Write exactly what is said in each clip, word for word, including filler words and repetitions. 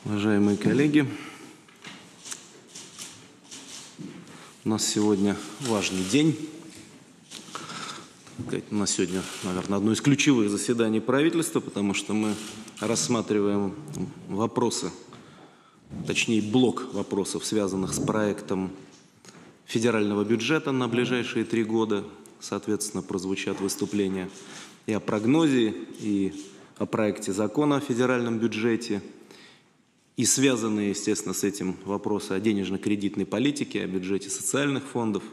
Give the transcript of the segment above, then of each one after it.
Уважаемые коллеги, у нас сегодня важный день. У нас сегодня, наверное, одно из ключевых заседаний правительства, потому что мы рассматриваем вопросы, точнее блок вопросов, связанных с проектом федерального бюджета на ближайшие три года. Соответственно, прозвучат выступления и о прогнозе, и о проекте закона о федеральном бюджете, и связанные, естественно, с этим вопросы о денежно-кредитной политике, о бюджете социальных фондов.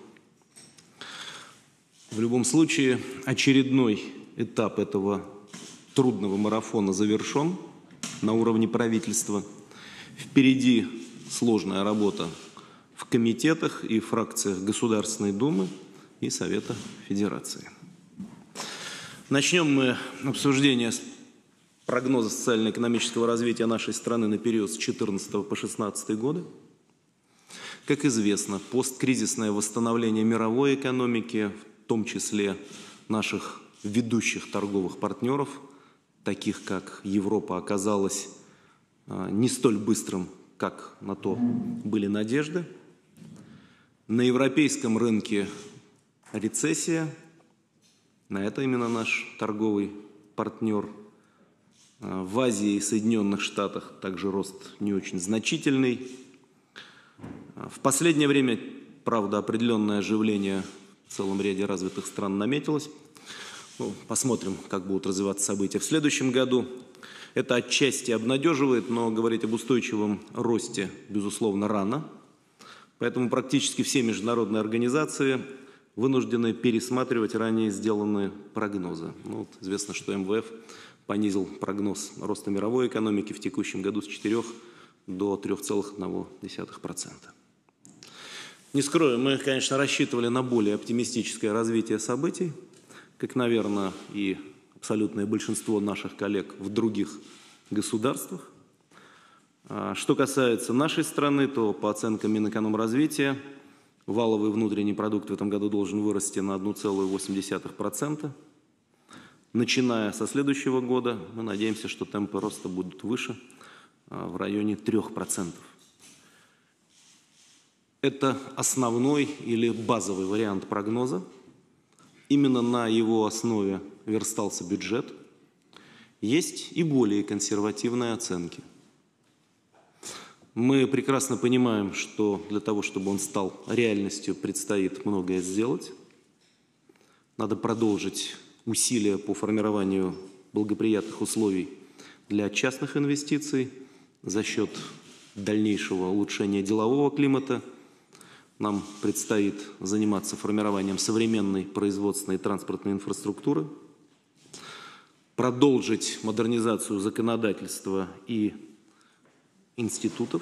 В любом случае, очередной этап этого трудного марафона завершен на уровне правительства. Впереди сложная работа в комитетах и фракциях Государственной Думы и Совета Федерации. Начнем мы обсуждение прогноза социально-экономического развития нашей страны на период с две тысячи четырнадцатого по две тысячи шестнадцатый годы. Как известно, посткризисное восстановление мировой экономики, в том числе наших ведущих торговых партнеров, таких как Европа, оказалось не столь быстрым, как на то были надежды. На европейском рынке рецессия, на это именно наш торговый партнер. В Азии и Соединенных Штатах также рост не очень значительный. В последнее время, правда, определенное оживление в целом ряде развитых стран наметилось. Ну, посмотрим, как будут развиваться события в следующем году. Это отчасти обнадеживает, но говорить об устойчивом росте, безусловно, рано. Поэтому практически все международные организации вынуждены пересматривать ранее сделанные прогнозы. Ну, вот известно, что эм вэ эф понизил прогноз роста мировой экономики в текущем году с четырёх до трёх целых одной десятой процента. Не скрою, мы, конечно, рассчитывали на более оптимистическое развитие событий, как, наверное, и абсолютное большинство наших коллег в других государствах. Что касается нашей страны, то по оценкам Минэкономразвития валовый внутренний продукт в этом году должен вырасти на одну целую восемь десятых процента. Начиная со следующего года, мы надеемся, что темпы роста будут выше, в районе трёх процентов. Это основной или базовый вариант прогноза. Именно на его основе верстался бюджет. Есть и более консервативные оценки. Мы прекрасно понимаем, что для того, чтобы он стал реальностью, предстоит многое сделать. Надо продолжить усилия по формированию благоприятных условий для частных инвестиций за счет дальнейшего улучшения делового климата. Нам предстоит заниматься формированием современной производственной и транспортной инфраструктуры, продолжить модернизацию законодательства и институтов,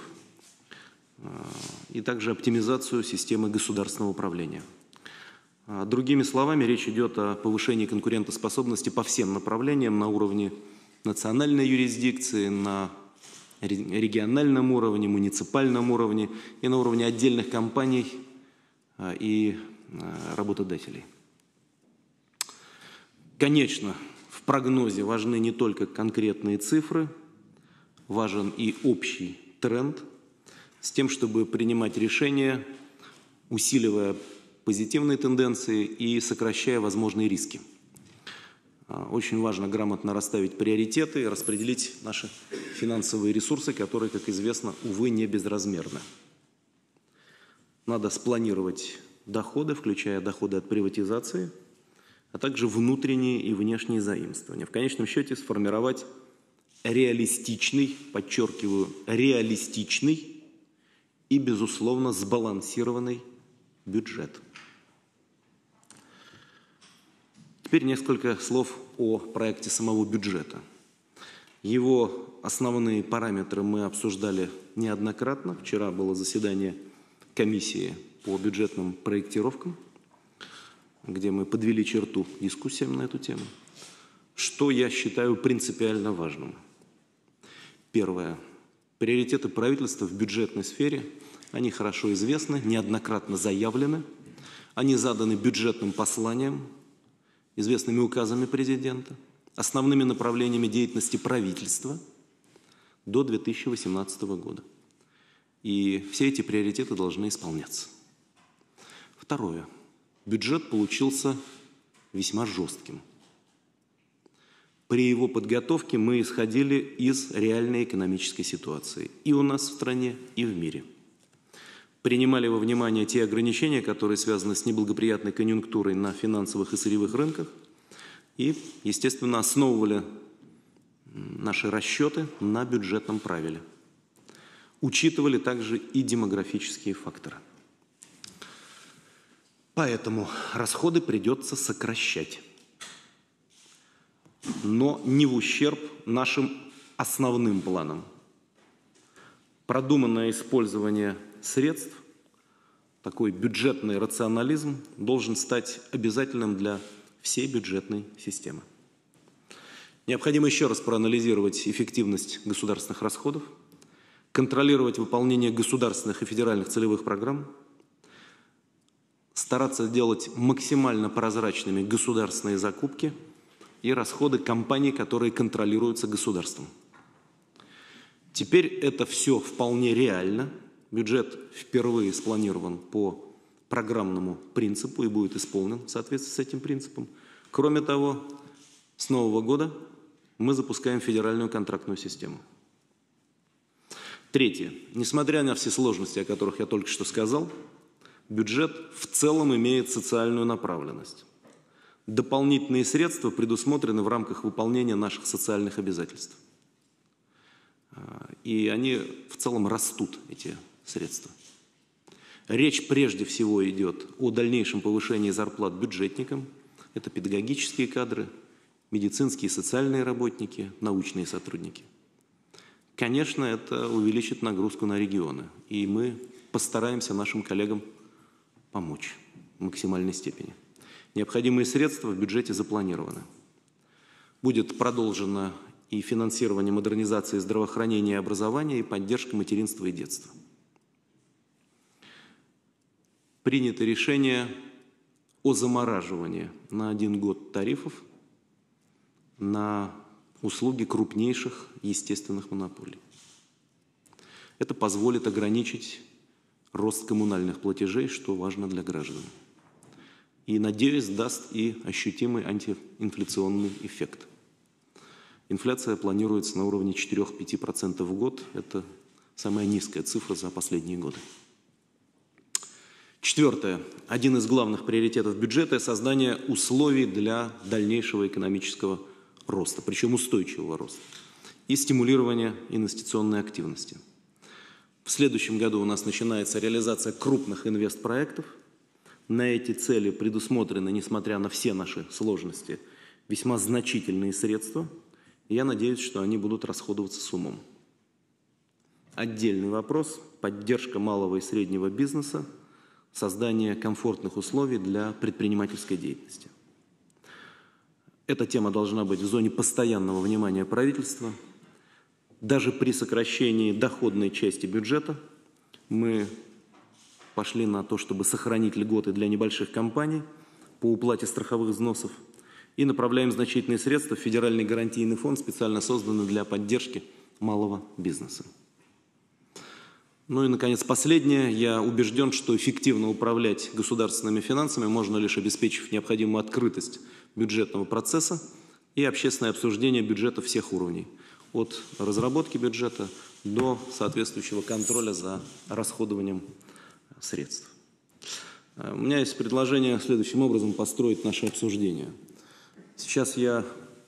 и также оптимизацию системы государственного управления. Другими словами, речь идет о повышении конкурентоспособности по всем направлениям на уровне национальной юрисдикции, на региональном уровне, муниципальном уровне и на уровне отдельных компаний и работодателей. Конечно, в прогнозе важны не только конкретные цифры, важен и общий тренд с тем, чтобы принимать решения, усиливая позитивные тенденции и сокращая возможные риски. Очень важно грамотно расставить приоритеты и распределить наши финансовые ресурсы, которые, как известно, увы, не безразмерны. Надо спланировать доходы, включая доходы от приватизации, а также внутренние и внешние заимствования. В конечном счете сформировать реалистичный, подчеркиваю, реалистичный и, безусловно, сбалансированный бюджет. Теперь несколько слов о проекте самого бюджета. Его основные параметры мы обсуждали неоднократно. Вчера было заседание комиссии по бюджетным проектировкам, где мы подвели черту дискуссиям на эту тему. Что я считаю принципиально важным? Первое. Приоритеты правительства в бюджетной сфере, они хорошо известны, неоднократно заявлены. Они заданы бюджетным посланием, известными указами президента, основными направлениями деятельности правительства, до две тысячи восемнадцатого года. И все эти приоритеты должны исполняться. Второе. Бюджет получился весьма жестким. При его подготовке мы исходили из реальной экономической ситуации и у нас в стране, и в мире. Принимали во внимание те ограничения, которые связаны с неблагоприятной конъюнктурой на финансовых и сырьевых рынках, и, естественно, основывали наши расчеты на бюджетном правиле. Учитывали также и демографические факторы. Поэтому расходы придется сокращать, но не в ущерб нашим основным планам. Продуманное использование средств, такой бюджетный рационализм должен стать обязательным для всей бюджетной системы. Необходимо еще раз проанализировать эффективность государственных расходов, контролировать выполнение государственных и федеральных целевых программ, стараться делать максимально прозрачными государственные закупки и расходы компаний, которые контролируются государством. Теперь это все вполне реально. Бюджет впервые спланирован по программному принципу и будет исполнен в соответствии с этим принципом. Кроме того, с нового года мы запускаем федеральную контрактную систему. Третье. Несмотря на все сложности, о которых я только что сказал, бюджет в целом имеет социальную направленность. Дополнительные средства предусмотрены в рамках выполнения наших социальных обязательств. И они в целом растут, эти средства. Речь прежде всего идет о дальнейшем повышении зарплат бюджетникам. Это педагогические кадры, медицинские и социальные работники, научные сотрудники. Конечно, это увеличит нагрузку на регионы, и мы постараемся нашим коллегам помочь в максимальной степени. Необходимые средства в бюджете запланированы. Будет продолжено и финансирование модернизации здравоохранения и образования, и поддержка материнства и детства. Принято решение о замораживании на один год тарифов на услуги крупнейших естественных монополий. Это позволит ограничить рост коммунальных платежей, что важно для граждан. И, надеюсь, даст и ощутимый антиинфляционный эффект. Инфляция планируется на уровне четырёх-пяти процентов в год. Это самая низкая цифра за последние годы. Четвертое. Один из главных приоритетов бюджета – создание условий для дальнейшего экономического роста, причем устойчивого роста, и стимулирование инвестиционной активности. В следующем году у нас начинается реализация крупных инвестпроектов. На эти цели предусмотрены, несмотря на все наши сложности, весьма значительные средства. И я надеюсь, что они будут расходоваться с умом. Отдельный вопрос – поддержка малого и среднего бизнеса, создание комфортных условий для предпринимательской деятельности. Эта тема должна быть в зоне постоянного внимания правительства. Даже при сокращении доходной части бюджета мы пошли на то, чтобы сохранить льготы для небольших компаний по уплате страховых взносов и направляем значительные средства в Федеральный гарантийный фонд, специально созданный для поддержки малого бизнеса. Ну и, наконец, последнее. Я убежден, что эффективно управлять государственными финансами можно лишь обеспечив необходимую открытость бюджетного процесса и общественное обсуждение бюджета всех уровней. От разработки бюджета до соответствующего контроля за расходованием средств. У меня есть предложение следующим образом построить наше обсуждение. Сейчас я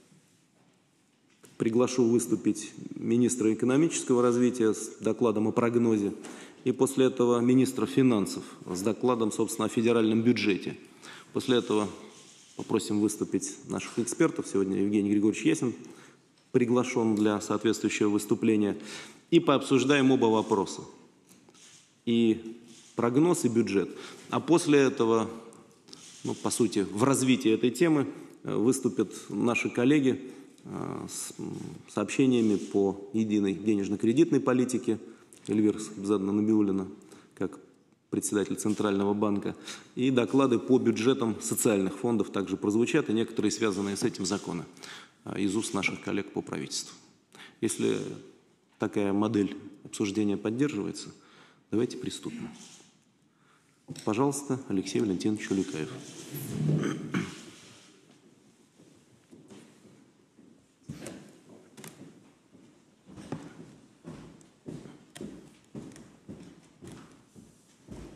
приглашу выступить министра экономического развития с докладом о прогнозе, и после этого министра финансов с докладом, собственно, о федеральном бюджете. После этого попросим выступить наших экспертов. Сегодня Евгений Григорьевич Ясин приглашен для соответствующего выступления. И пообсуждаем оба вопроса. И прогноз, и бюджет. А после этого, ну, по сути, в развитии этой темы выступят наши коллеги с сообщениями по единой денежно-кредитной политике. Эльвира Скибзадовна Набиуллина, как председатель Центрального банка. И доклады по бюджетам социальных фондов также прозвучат, и некоторые связанные с этим законы из уст наших коллег по правительству. Если такая модель обсуждения поддерживается, давайте приступим. Пожалуйста, Алексей Валентинович Уликаев.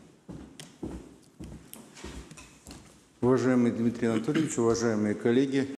Уважаемый Дмитрий Анатольевич, уважаемые коллеги,